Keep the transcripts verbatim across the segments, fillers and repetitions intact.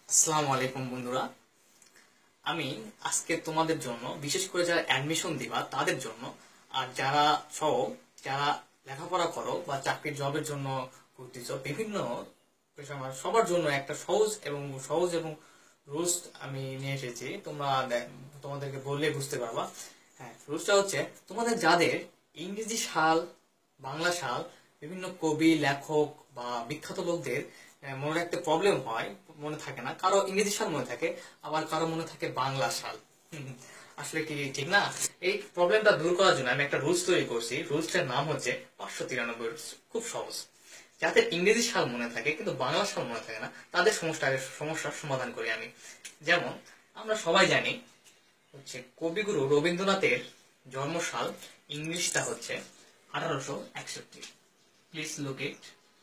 আসসালামু আলাইকুম বন্ধুরা, আমি আজকে তোমাদের জন্য বিশেষ করে যারা অ্যাডমিশন দিবা তাদের জন্য আর যারা সহ যারা লেখাপড়া করো বা চাকরির জবের জন্য করতেছ বিভিন্ন পেশার সবার জন্য একটা সহজ এবং সহজ এবং রুলস আমি নিয়ে এসেছি। তোমরা দে- তোমাদেরকে বললে বুঝতে পারবা। হ্যাঁ, রুলসটা হচ্ছে তোমাদের যাদের ইংরেজি সাল, বাংলা সাল, বিভিন্ন কবি লেখক বা বিখ্যাত লোকদের আহ, মনে রাখতে প্রবলেম হয়, মনে থাকে না। কারো ইংরেজি সাল মনে থাকে, আবার কারো মনে থাকে বাংলা সাল। হুম, আসলে কি ঠিক না? এই প্রবলেমটা দূর করার জন্য আমি একটা রুলস তৈরি করছি। রুলসটার নাম হচ্ছে পাঁচশো তিরানব্বই। খুব সহজ। যাদের ইংরেজি সাল মনে থাকে কিন্তু বাংলা সাল মনে থাকে না, তাদের সমস্যা সমস্যার সমাধান করি আমি। যেমন আমরা সবাই জানি হচ্ছে কবিগুরু রবীন্দ্রনাথের জন্মসাল ইংলিশটা হচ্ছে আঠারোশো একষট্টি। প্লিজ লুক ইট,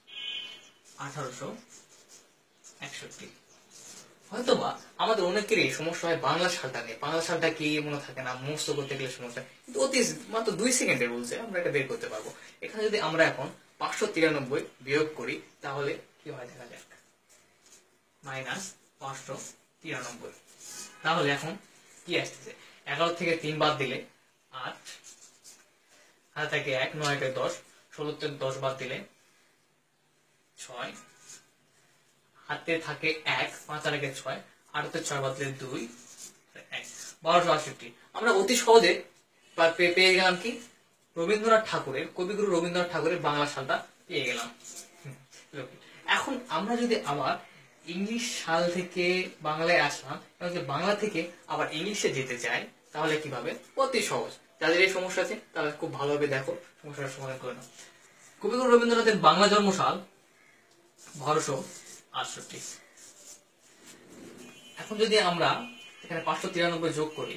আঠারোশো একষট্টি। হয়তোবা আমাদের অনেকেরই সমস্যা হয় বাংলা সালটা নিয়ে। বাংলা সালটা কি মনে থাকে না, মুখস্থ করতে গেলে সমস্যা হয়। কিন্তু অতি মাত্র দুই সেকেন্ডের রুলসে আমরা এটা বের করতে পারবো। এখানে যদি আমরা এখন পাঁচশো তিরানব্বই বিয়োগ করি তাহলে কি হয় দেখা যাক। মাইনাস পাঁচশো তিরানব্বই। তাহলে এখন কি আসতেছে? এগারো থেকে তিন বাদ দিলে আট, হাতে থাকে এক, নয় একে দশ, ষোলো থেকে দশ বাদ দিলে ছয়, হাতে থাকে এক, পাঁচ আর একে ছয়, আটতে ছয় বাদ দিলে দুই, এক, বারোশো আটষট্টি। আমরা অতি সহজে পা- পে- পেয়ে গেলাম কি রবীন্দ্রনাথ ঠাকুরের, কবিগুরু রবীন্দ্রনাথ ঠাকুরের বাংলা সালটা পেয়ে গেলাম। হুম, look, এখন আমরা যদি আবার ইংলিশ সাল থেকে বাংলায় আসলাম এবং যদি বাংলা থেকে আবার ইংলিশে যেতে চাই তাহলে কিভাবে? অতি সহজ। যাদের এই সমস্যা আছে তারা খুব ভালোভাবে দেখো, সমস্যার সমাধান করে নাও। কবিগুরু রবীন্দ্রনাথের বাংলা জন্মসাল বারোশো আটষট্টি। এখন যদি আমরা এখানে পাঁচশো তিরানব্বই যোগ করি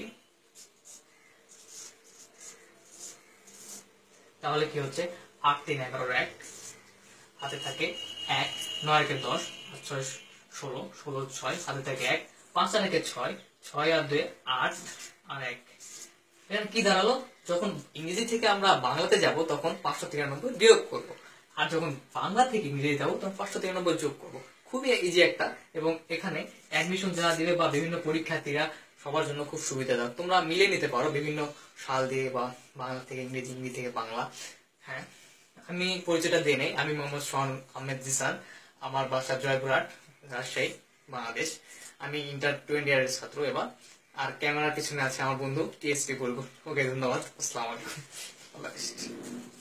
তাহলে কি হচ্ছে? আট তিন এগারোর এক, হাতে থাকে এক, নয় একে দশ, আর ছয় ষোলো, ষোলো ছয়, হাতে থাকে এক, পাঁচ আর একে ছয়, ছয় আর দুই আট, আর এক। এখানে কি দাঁড়ালো? যখন ইংরেজি থেকে আমরা বাংলাতে যাব তখন পাঁচশো তিরানব্বই বিয়োগ করব, আর যখন বাংলা থেকে ইংরেজি যাবো তখন পাঁচশো তিরানব্বই যোগ করব। খুবই ইজি একটা, এবং এখানে অ্যাডমিশন যারা দিবে বা বিভিন্ন পরীক্ষার্থীরা সবার জন্য খুব সুবিধাজনক। তোমরা মিলে নিতে পারো বিভিন্ন সাল দিয়ে বা বাংলা থেকে ইংরেজি, ইংরেজি থেকে বাংলা। হ্যাঁ, আমি পরিচয়টা দিয়ে নেই। আমি মোহাম্মদ সোহান আহমেদ জিসান। আমার বাসা জয়পুরহাট, রাজশাহী, বাংলাদেশ। আমি ইন্টার টোয়েন্টি ইয়ারের ছাত্র এবার। আর ক্যামেরার পিছনে আছে আমার বন্ধু টিএসপি বলবো। ওকে, ধন্যবাদ। আসসালামু আলাইকুম। আল্লাহ হাফেজ।